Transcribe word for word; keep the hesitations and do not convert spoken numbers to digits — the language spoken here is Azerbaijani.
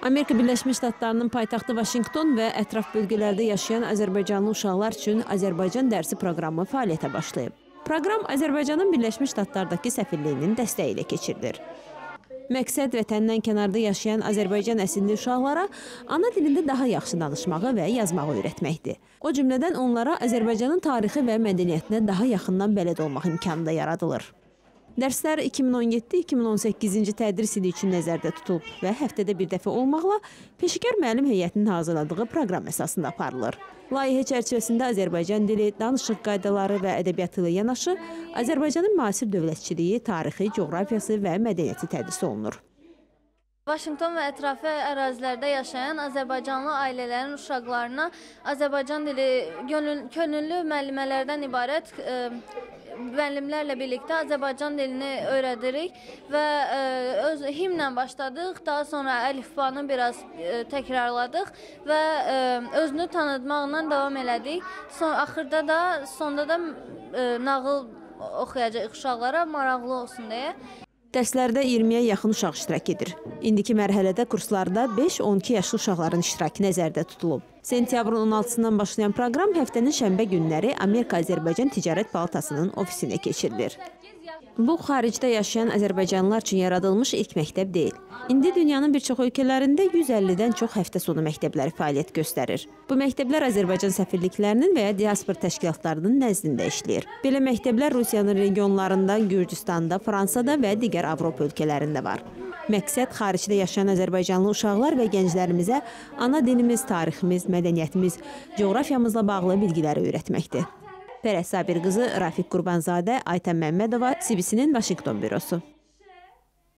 Amerika Birləşmiş Ştatlarının paytaxtı Vaşinqton və ətraf bölgələrdə yaşayan azərbaycanlı uşaqlar üçün Azərbaycan dərsi proqramı fəaliyyətə başlayıb. Proqram Azərbaycanın Birləşmiş Ştatlardakı səfirliyinin dəstəyi ilə keçirilir. Məqsəd vətəndən kənarda yaşayan Azərbaycan əsilli uşaqlara ana dilində daha yaxşı danışmağı və yazmağı öyrətməkdir. O cümlədən onlara Azərbaycanın tarixi və mədəniyyətinə daha yaxından bələd olmaq imkanı da yaradılır. Dərslər iki min on yeddi iki min on səkkizinci tədris ili üçün nəzərdə tutulub və həftədə bir dəfə olmaqla peşəkar müəllim heyətinin hazırladığı proqram əsasında aparılır. Layihə çərçivəsində Azərbaycan dili, danışıq qaydaları və ədəbiyyatı ilə yanaşı, Azərbaycanın müasir dövlətçiliyi, tarixi, coğrafiyası və mədəniyyəti tədris olunur. Vaşinqton və ətrafı ərazilərdə yaşayan Azərbaycanlı ailələrin uşaqlarına Azərbaycan dili könüllü müəllimələrdən ibarət e, müəllimlərlə birlikdə Azərbaycan dilini öyrədirik və e, öz himnlə başladıq, daha sonra əlifbanı biraz e, təkrarladıq və e, özünü tanıtmaqla davam elədik. Son, axırda da, sonda da e, nağıl oxuyacaq uşaqlara maraqlı olsun deyə. Dərslərdə iyirmiyə yaxın uşaq iştirak edir. İndiki mərhələdə kurslarda beş on iki yaşlı uşaqların iştirakı nəzərdə tutulub. Sentyabrın on altısından başlayan proqram həftənin şənbə günləri Amerika-Azərbaycan Ticarət Palatasının ofisinə keçirilir. Bu, xaricdə yaşayan azərbaycanlılar üçün yaradılmış ilk məktəb deyil. İndi dünyanın bir çox ölkələrində yüz əllidən çox həftə sonu məktəbləri fəaliyyət göstərir. Bu məktəblər Azərbaycan səfirliklərinin və ya diaspor təşkilatlarının nəzdində işləyir. Belə məktəblər Rusiyanın regionlarında, Gürcüstanda, Fransada və digər Avropa ölkələrində var. Məqsəd xaricdə yaşayan azərbaycanlı uşaqlar və gənclərimizə ana dilimiz, tariximiz, mədəniyyətimiz, coğrafiyamızla bağlı bilgiləri öyrətməkdir. Pərəs Sabir qızı, Rafiq Qurbanzadə, Aytən Məmmədova, C B C-nin Vaşinqton bürosu.